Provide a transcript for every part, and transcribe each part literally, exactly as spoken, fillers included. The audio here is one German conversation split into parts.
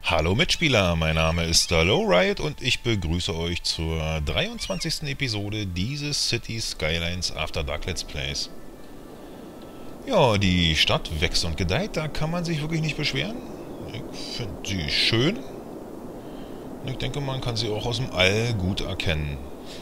Hallo Mitspieler, mein Name ist der Lowride und ich begrüße euch zur dreiundzwanzigsten Episode dieses City Skylines After Dark Let's Plays. Ja, die Stadt wächst und gedeiht, da kann man sich wirklich nicht beschweren. Ich finde sie schön und ich denke, man kann sie auch aus dem All gut erkennen.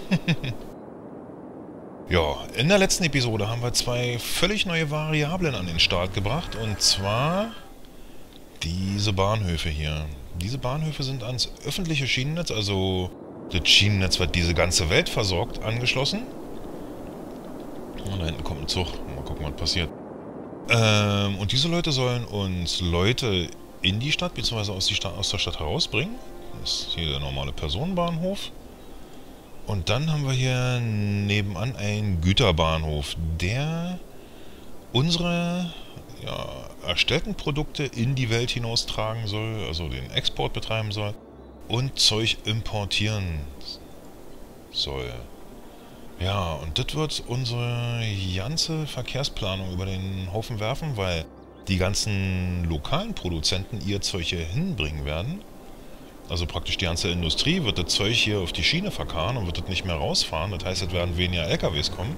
Ja, in der letzten Episode haben wir zwei völlig neue Variablen an den Start gebracht, und zwar diese Bahnhöfe hier. Diese Bahnhöfe sind ans öffentliche Schienennetz, also das Schienennetz, was diese ganze Welt versorgt, angeschlossen. Und da hinten kommt ein Zug. Mal gucken, was passiert. Ähm, und diese Leute sollen uns Leute in die Stadt, beziehungsweise aus, die Stadt, aus der Stadt herausbringen. Das ist hier der normale Personenbahnhof. Und dann haben wir hier nebenan einen Güterbahnhof, der unsere ja, erstellten Produkte in die Welt hinaustragen soll, also den Export betreiben soll und Zeug importieren soll. Ja, und das wird unsere ganze Verkehrsplanung über den Haufen werfen, weil die ganzen lokalen Produzenten ihr Zeug hier hinbringen werden. Also praktisch die ganze Industrie wird das Zeug hier auf die Schiene verkarren und wird das nicht mehr rausfahren. Das heißt, es werden weniger L K Ws kommen.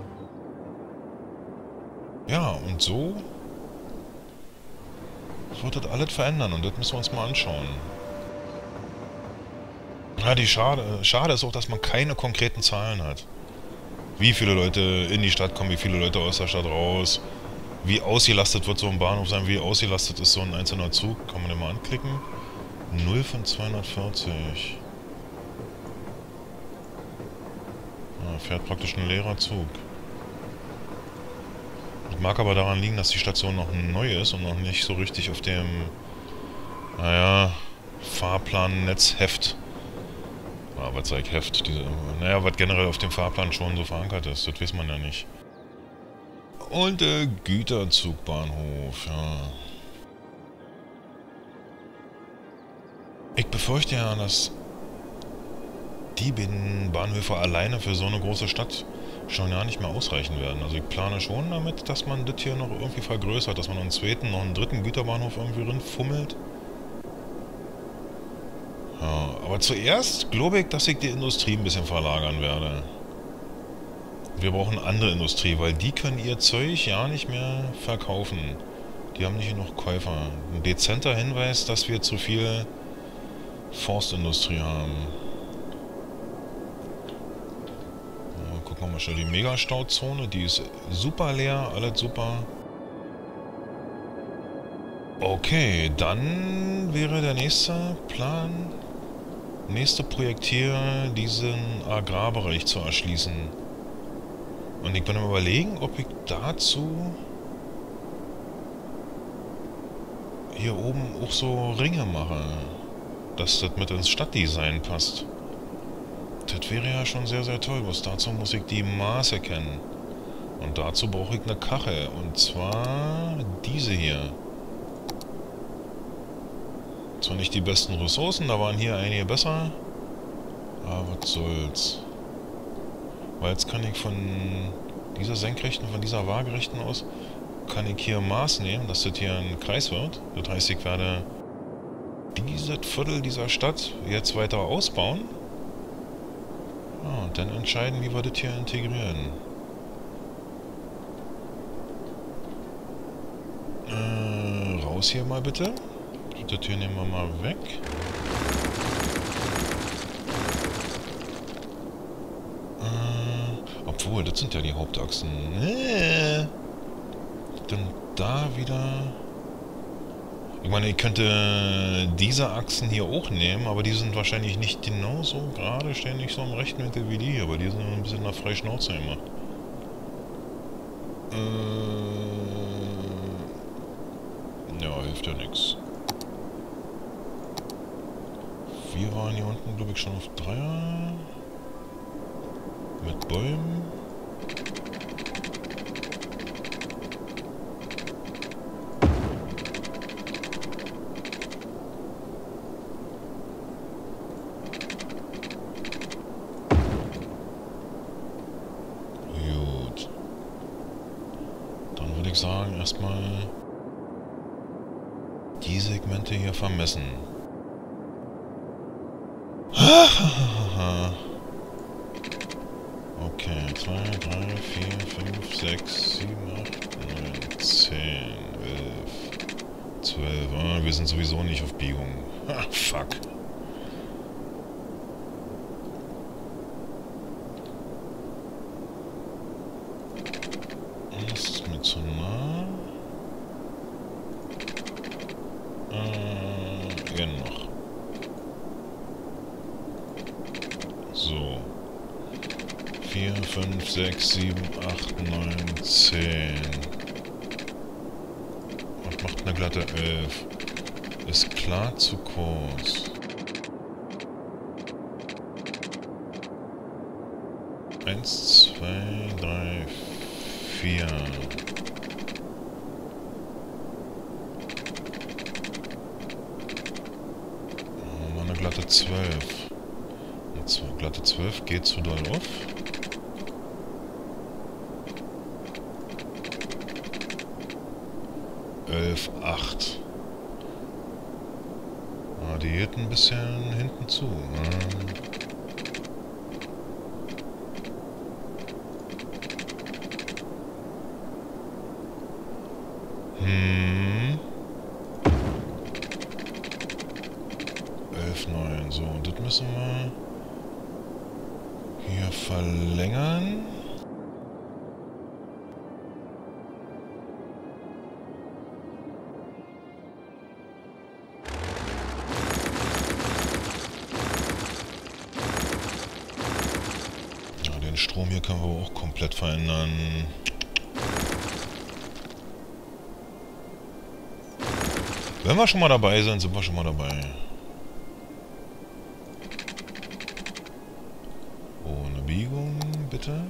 Ja, und so wird das alles verändern, und das müssen wir uns mal anschauen. Ja, die Schade, schade ist auch, dass man keine konkreten Zahlen hat. Wie viele Leute in die Stadt kommen, wie viele Leute aus der Stadt raus, wie ausgelastet wird so ein Bahnhof sein, wie ausgelastet ist so ein einzelner Zug. Kann man den mal anklicken? null von zweihundertvierzig. Ja, fährt praktisch ein leerer Zug. Das mag aber daran liegen, dass die Station noch neu ist und noch nicht so richtig auf dem, naja, Fahrplannetzheft, ah, was sag ich, Heft, diese, naja, was generell auf dem Fahrplan schon so verankert ist, das weiß man ja nicht. Und der Güterzugbahnhof, ja. Ich befürchte ja, dass die beiden Bahnhöfe alleine für so eine große Stadt schon gar nicht mehr ausreichen werden. Also ich plane schon damit, dass man das hier noch irgendwie vergrößert, dass man einen zweiten, noch einen dritten Güterbahnhof irgendwie rinfummelt. Ja, aber zuerst glaube ich, dass ich die Industrie ein bisschen verlagern werde. Wir brauchen andere Industrie, weil die können ihr Zeug ja nicht mehr verkaufen. Die haben nicht genug Käufer. Ein dezenter Hinweis, dass wir zu viel Forstindustrie haben. Gucken wir mal schnell die Megastauzone, die ist super leer, alles super. Okay, dann wäre der nächste Plan, nächste Projekt hier, diesen Agrarbereich zu erschließen. Und ich bin am Überlegen, ob ich dazu hier oben auch so Ringe mache, dass das mit ins Stadtdesign passt. Das wäre ja schon sehr, sehr toll. Bloß dazu muss ich die Maße kennen. Und dazu brauche ich eine Kachel. Und zwar diese hier. Zwar nicht die besten Ressourcen, da waren hier einige besser. Aber was soll's. Weil jetzt kann ich von dieser senkrechten, von dieser waagerechten aus, kann ich hier Maß nehmen, dass das hier ein Kreis wird. Das heißt, ich werde dieses Viertel dieser Stadt jetzt weiter ausbauen. Ah, und dann entscheiden, wie wir das hier integrieren. Äh, raus hier mal bitte. Das hier nehmen wir mal weg. Äh, obwohl, das sind ja die Hauptachsen. Äh, dann da wieder... Ich meine, ich könnte diese Achsen hier auch nehmen, aber die sind wahrscheinlich nicht genauso gerade, stehen nicht so im rechten Winkel wie die, aber die sind ein bisschen nach freie Schnauze gemacht. Äh, ja, hilft ja nichts. Wir waren hier unten, glaube ich, schon auf Dreier. Mit Bäumen. Sagen, erstmal die Segmente hier vermessen. zwei, drei, vier, fünf, sechs, sieben, acht, neun, zehn, elf, zwölf. Ah, wir sind sowieso nicht auf Biegung. Ha, fuck. Das ist mir zu nah. Äh, hier noch. So. vier, fünf, sechs, sieben, acht, neun, zehn. Und macht eine glatte elf. Ist klar zu kurz. eins, zwei, drei, vier. Oh, mal eine glatte zwölf. Eine glatte zwölf geht zu doll auf. elf, acht. Ah, die geht ein bisschen hinten zu. Ne? Hm. elf, neun. So, und das müssen wir hier verlängern. Ja, den Strom hier können wir auch komplett verändern. Wenn wir schon mal dabei sind, sind wir schon mal dabei. Ohne Biegung, bitte.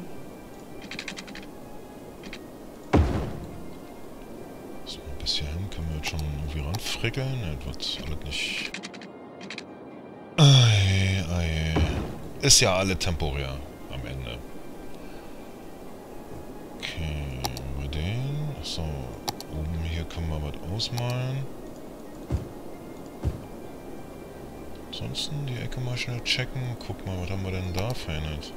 So, bis hierhin können wir jetzt schon irgendwie ranfrickeln. Ne, das wird alles nicht... Ei, ei. Ist ja alle temporär am Ende. Okay, bei den... Achso, oben hier können wir was ausmalen. Ansonsten die Ecke mal schnell checken. Guck mal, was haben wir denn da verändert?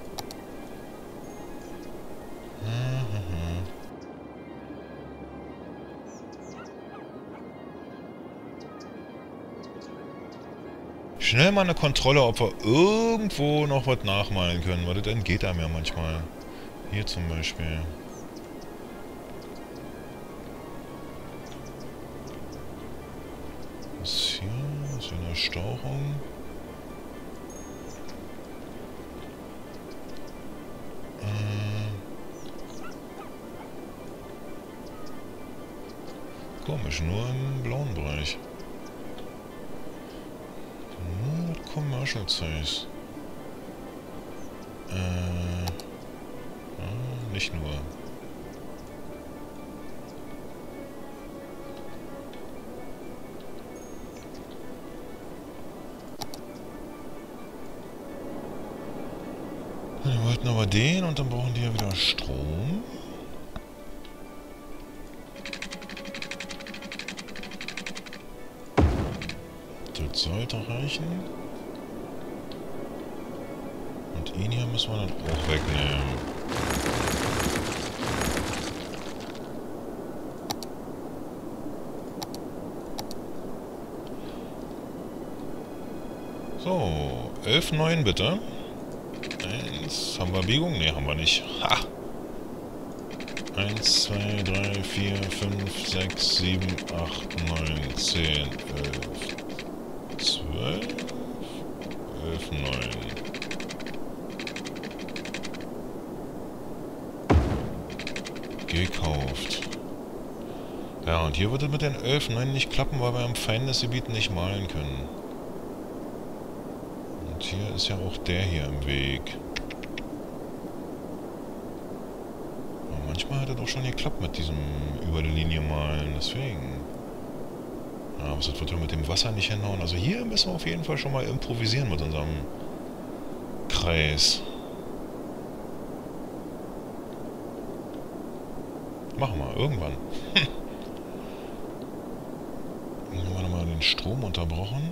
Schnell mal eine Kontrolle, ob wir irgendwo noch was nachmalen können, weil das entgeht einem ja manchmal. Hier zum Beispiel. Was ist hier? Was ist hier eine Stauchung? Komisch, nur im blauen Bereich. Nur das Commercial Size. Äh. Ah, nicht nur. Wir wollten aber den und dann brauchen die ja wieder Strom. Das sollte reichen. Und ihn hier müssen wir dann auch wegnehmen. So, elf, neun bitte. eins, haben wir Biegung? Ne, haben wir nicht. Ha! eins, zwei, drei, vier, fünf, sechs, sieben, acht, neun, zehn, elf, zwölf, elf, neun. Gekauft. Ja, und hier wird es mit den elf, neun nicht klappen, weil wir im Feindesgebiet nicht malen können. Und hier ist ja auch der hier im Weg. Aber manchmal hat es auch schon geklappt mit diesem über die Linie malen, deswegen. Ja, aber das wird ja mit dem Wasser nicht hinhauen. Also hier müssen wir auf jeden Fall schon mal improvisieren mit unserem Kreis. Machen wir, irgendwann. Dann haben wir nochmal den Strom unterbrochen.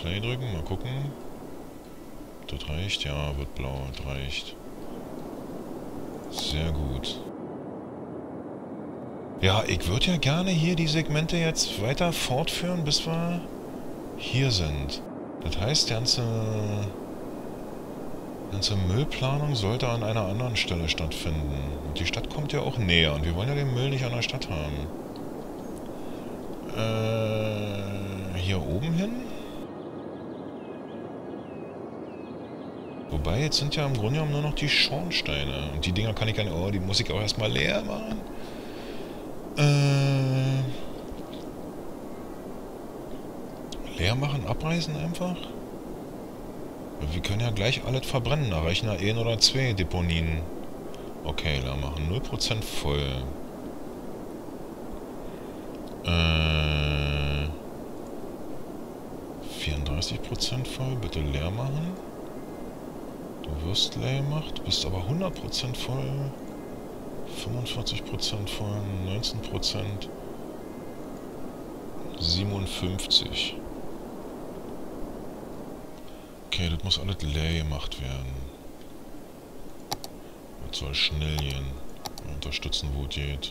Play drücken, mal gucken. Das reicht, ja, wird blau, das reicht. Sehr gut. Ja, ich würde ja gerne hier die Segmente jetzt weiter fortführen, bis wir hier sind. Das heißt, die ganze, die ganze Müllplanung sollte an einer anderen Stelle stattfinden. Und die Stadt kommt ja auch näher und wir wollen ja den Müll nicht an der Stadt haben. Äh, hier oben hin? Wobei, jetzt sind ja im Grunde genommen nur noch die Schornsteine. Und die Dinger kann ich gar nicht... Oh, die muss ich auch erstmal leer machen. Äh... Leer machen, abreißen einfach? Wir können ja gleich alles verbrennen. Da reichen ja ein oder zwei Deponien. Okay, leer machen. null Prozent voll. Äh... vierunddreißig Prozent voll. Bitte leer machen. Du wirst leer gemacht, bist aber hundert Prozent voll, fünfundvierzig Prozent voll, neunzehn Prozent, siebenundfünfzig. Okay, das muss alles leer gemacht werden. Das soll schnell gehen. Wir unterstützen, wo es geht.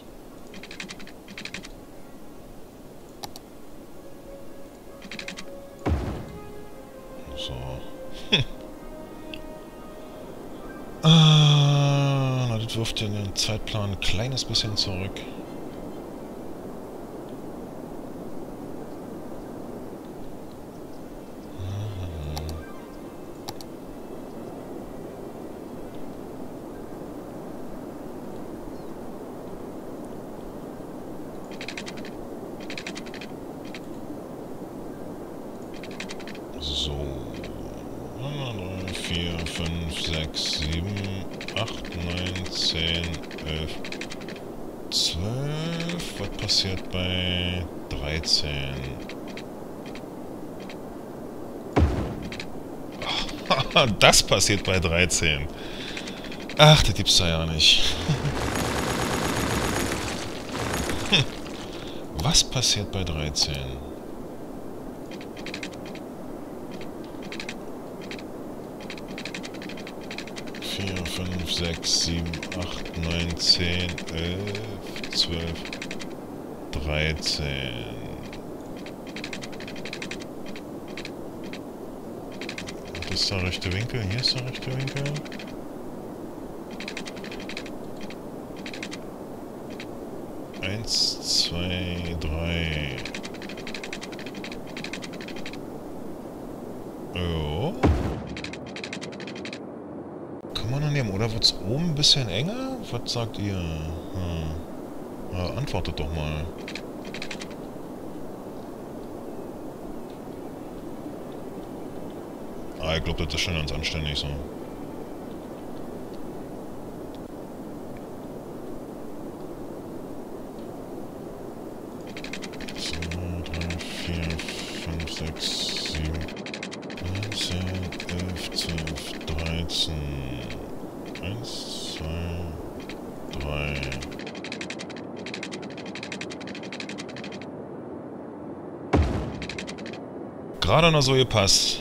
So. Ah, na, das wirft ja den Zeitplan ein kleines bisschen zurück. So. drei, vier, fünf, sechs, sieben, acht, neun, zehn, elf, zwölf. Was passiert bei dreizehn? Ach, das passiert bei dreizehn. Ach, das gibt's da ja nicht. Was passiert bei dreizehn? vier, fünf, sechs, sieben, acht, neun, zehn, elf, zwölf, dreizehn. Das ist der rechte Winkel, hier ist der rechte Winkel. Eins, zwei, drei. Jo. Kann man annehmen, oder wird es oben ein bisschen enger? Was sagt ihr? Hm. Ja, antwortet doch mal. Ah, ich glaube, das ist schon ganz anständig so. zwei, drei, vier, fünf, sechs, sieben, neun, zehn, elf, zwölf, dreizehn. eins, zwei, drei. Gerade noch so gepasst.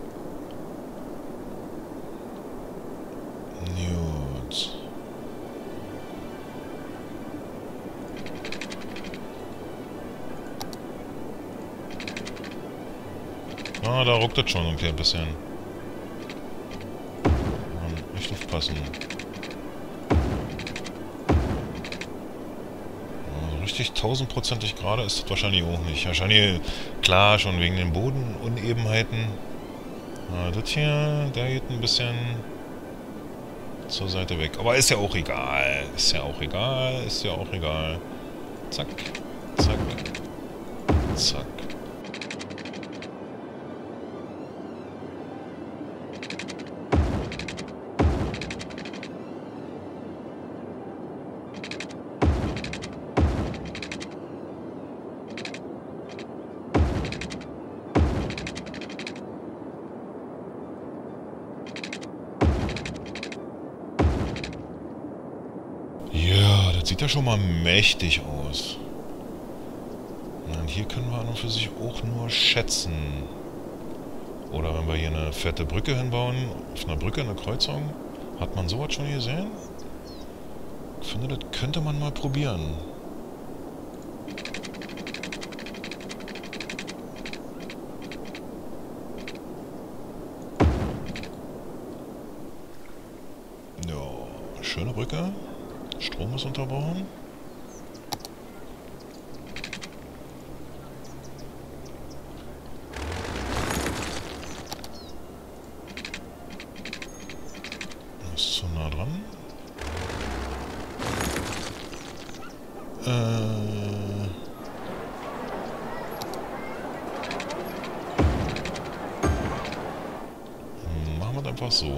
Gut. Ah, da ruckt das schon irgendwie ein bisschen. Man echt aufpassen. Also richtig tausendprozentig gerade ist das wahrscheinlich auch nicht. Wahrscheinlich, klar, schon wegen den Bodenunebenheiten. Ah, das hier, der geht ein bisschen zur Seite weg. Aber ist ja auch egal. Ist ja auch egal. Ist ja auch egal. Zack. Zack. Zack. Ja, das sieht ja schon mal mächtig aus. Und hier können wir an und für sich auch nur schätzen. Oder wenn wir hier eine fette Brücke hinbauen, auf einer Brücke eine Kreuzung. Hat man sowas schon gesehen? Ich finde, das könnte man mal probieren. Ja, schöne Brücke. Strom ist unterbrochen. Ist zu nah dran. Äh... Machen wir es einfach so.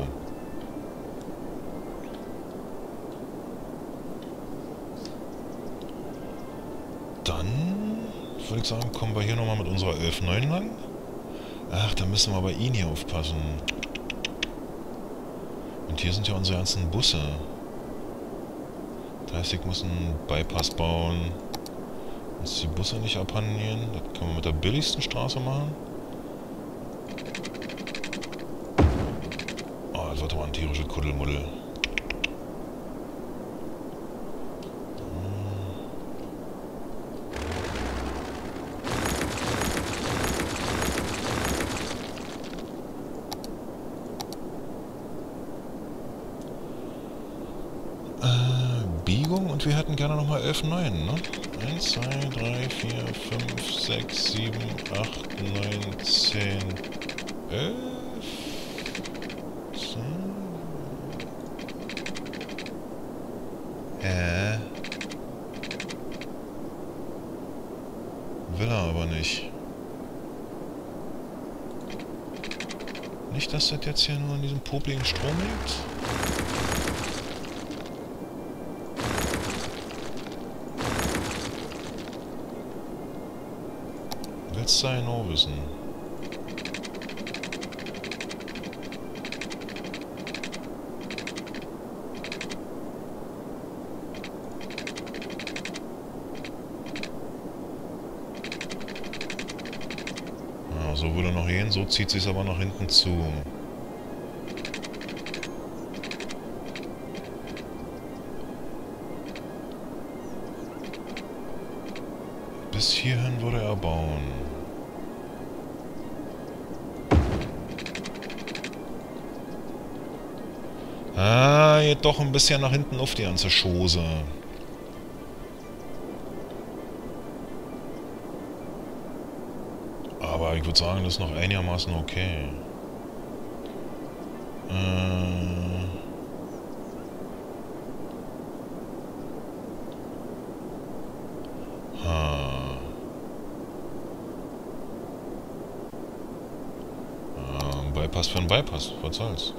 Dann würde ich sagen, kommen wir hier nochmal mit unserer elf neun lang. Ach, da müssen wir bei Ihnen hier aufpassen. Und hier sind ja unsere ganzen Busse. Das heißt, ich muss einen Bypass bauen. Uns die Busse nicht abhanden gehen. Das können wir mit der billigsten Straße machen. Oh, das wird aber ein tierisches Kuddelmuddel. Und wir hätten gerne nochmal elf neun, ne? eins, zwei, drei, vier, fünf, sechs, sieben, acht, neun, zehn, elf. So. Hä? Will er aber nicht. Nicht, dass das jetzt hier nur an diesem popligen Strom liegt? Willst du genau wissen? Ja, so würde noch gehen, so zieht sich aber nach hinten zu. Bis hierhin würde er bauen. Ah, geht doch ein bisschen nach hinten auf die ganze Chose. Aber ich würde sagen, das ist noch einigermaßen okay. Äh... Ha. Äh, Bypass für einen Bypass, was soll's?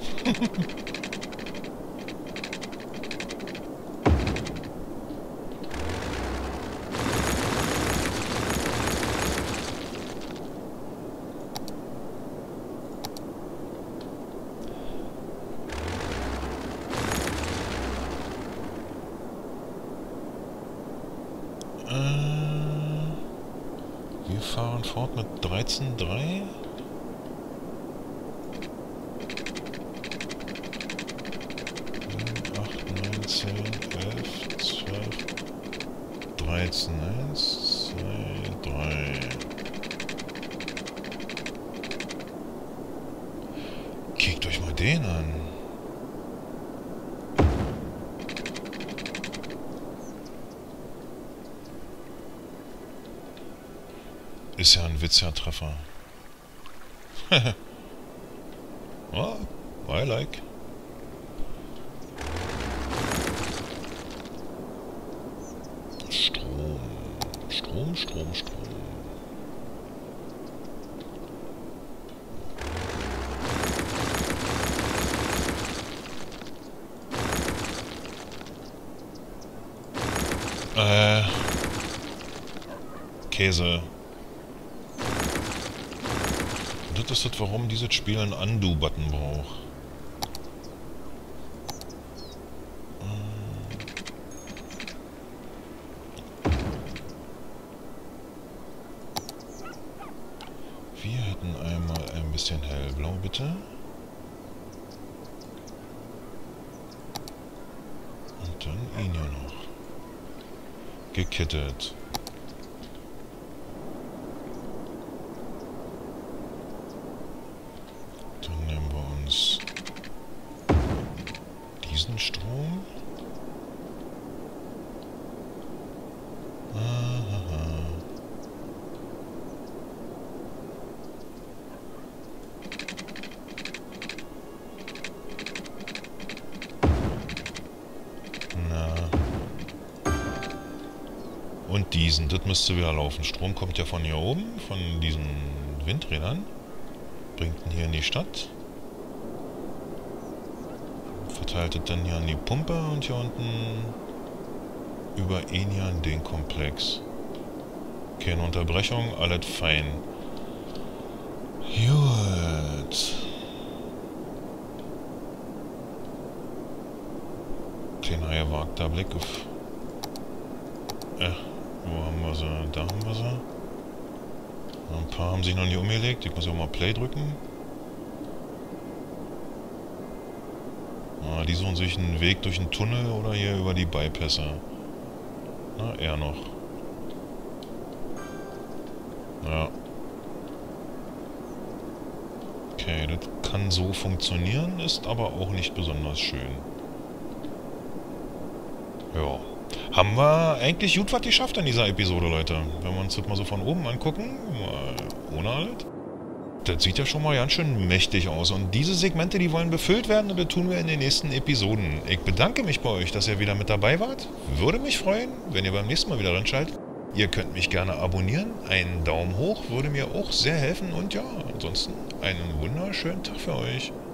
Wir fahren fort mit dreizehn Komma drei. acht, neun, zehn, elf, zwölf, dreizehn. eins, zwei, drei. Kickt euch mal den an. Ist ja ein witziger Treffer. Oh, I like. Strom. Strom, Strom, Strom. Äh. Käse. Das ist das, warum dieses Spiel einen Undo-Button braucht. Wir hätten einmal ein bisschen hellblau, bitte. Und dann ihn ja noch. Gekittet. Dann nehmen wir uns diesen Strom. Aha. Na. Und diesen, das müsste wieder laufen. Strom kommt ja von hier oben, von diesen Windrädern. Bringt ihn hier in die Stadt. Verteilt es dann hier an die Pumpe und hier unten über ihn hier an den Komplex. Keine Unterbrechung, alles fein. Gut. Kleiner gewagter Blick auf... Äh, wo haben wir sie? Da haben wir sie. Ein paar haben sich noch nicht umgelegt. Ich muss ja auch mal Play drücken. Ah, die suchen sich einen Weg durch den Tunnel oder hier über die Bypässe. Na, eher noch. Ja. Okay, das kann so funktionieren, ist aber auch nicht besonders schön. Ja. Haben wir eigentlich gut was geschafft in dieser Episode, Leute. Wenn wir uns das mal so von oben angucken, mal ohne alles. Das sieht ja schon mal ganz schön mächtig aus. Und diese Segmente, die wollen befüllt werden und das tun wir in den nächsten Episoden. Ich bedanke mich bei euch, dass ihr wieder mit dabei wart. Würde mich freuen, wenn ihr beim nächsten Mal wieder reinschaltet. Ihr könnt mich gerne abonnieren. Einen Daumen hoch würde mir auch sehr helfen. Und ja, ansonsten einen wunderschönen Tag für euch.